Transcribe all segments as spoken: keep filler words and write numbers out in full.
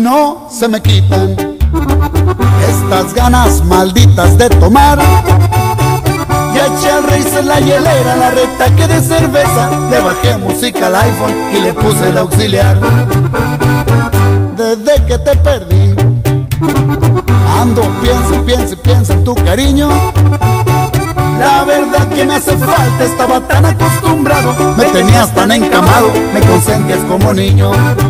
no se me quitan estas ganas malditas de tomar. Ya eché al raíz la hielera, la retaque de cerveza, le bajé música al iPhone y le puse el auxiliar. Desde que te perdí, ando, pienso, pienso, pienso en tu cariño. La verdad que me hace falta, estaba tan acostumbrado, me tenías tan encamado, me consentías como niño.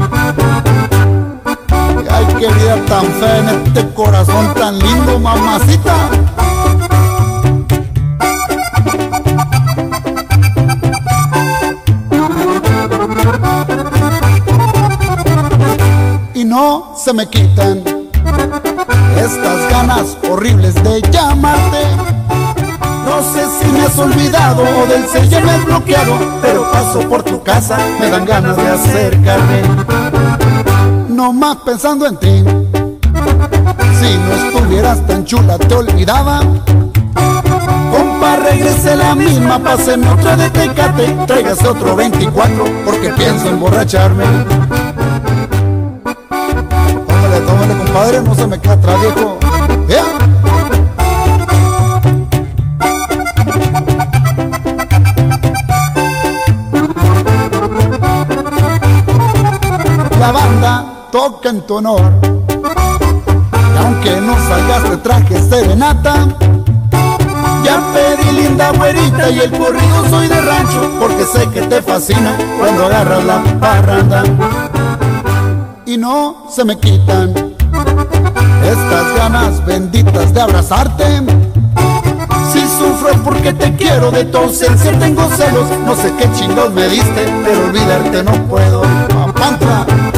Ay, qué vida tan fea en este corazón tan lindo, mamacita. Y no se me quitan estas ganas horribles de llamarte. No sé si me has olvidado o del cel ya me has bloqueado, pero paso por tu casa, me dan ganas de acercarme. No más pensando en ti, si no estuvieras tan chula te olvidaba. Compa, regrese la misma, pásenme otra de Tecate, tráigase otro veinticuatro, porque pienso emborracharme. Tómale, tómale, compadre, no se me queda atrás, viejo. ¿Eh? La banda toca en tu honor, y aunque no salgas de traje serenata, ya pedí linda güerita y el corrido soy de rancho, porque sé que te fascina cuando agarras la parranda. Y no se me quitan estas ganas benditas de abrazarte. Si sufro es porque te quiero, de tu ausencia tengo celos, no sé qué chingos me diste, pero olvidarte no puedo. Papantra.